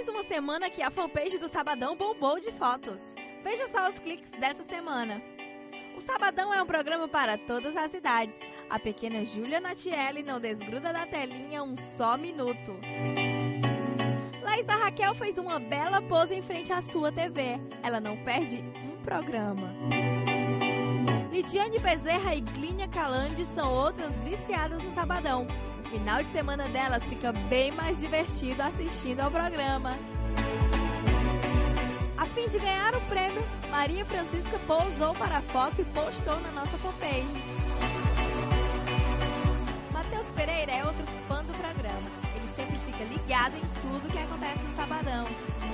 Mais uma semana que a fanpage do Sabadão bombou de fotos. Veja só os cliques dessa semana. O Sabadão é um programa para todas as idades. A pequena Júlia Natielli não desgruda da telinha um só minuto. Laísa Raquel fez uma bela pose em frente à sua TV. Ela não perde um programa. Lidiane Bezerra e Glínia Calandi são outras viciadas no Sabadão. O final de semana delas fica bem mais divertido assistindo ao programa. A fim de ganhar o prêmio, Maria Francisca pousou para a foto e postou na nossa fanpage. Matheus Pereira é outro fã do programa. Ele sempre fica ligado em tudo que acontece no Sabadão.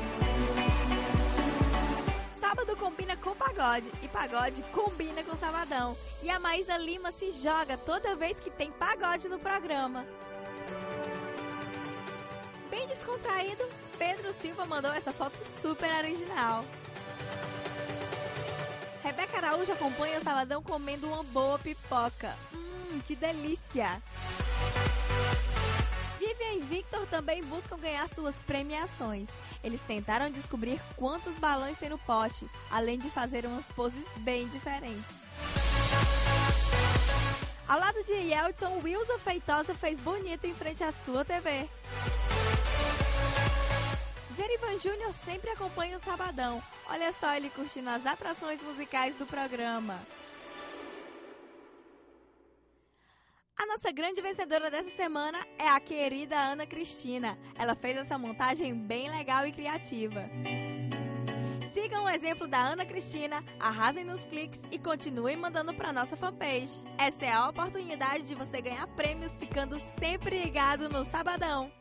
Sábado combina com pagode e pagode combina com Sabadão. E a Maísa Lima se joga toda vez que tem pagode no programa. Bem descontraído, Pedro Silva mandou essa foto super original. Rebeca Araújo acompanha o Sabadão comendo uma boa pipoca. Que delícia! Vivian e Victor também buscam ganhar suas premiações. Eles tentaram descobrir quantos balões tem no pote, além de fazer umas poses bem diferentes. Ao lado de Yeltsin, Wilson Feitosa fez bonito em frente à sua TV. Zerivan Júnior sempre acompanha o Sabadão. Olha só ele curtindo as atrações musicais do programa. A nossa grande vencedora dessa semana é a querida Ana Cristina. Ela fez essa montagem bem legal e criativa. Sigam o exemplo da Ana Cristina, arrasem nos cliques e continuem mandando para nossa fanpage. Essa é a oportunidade de você ganhar prêmios ficando sempre ligado no Sabadão.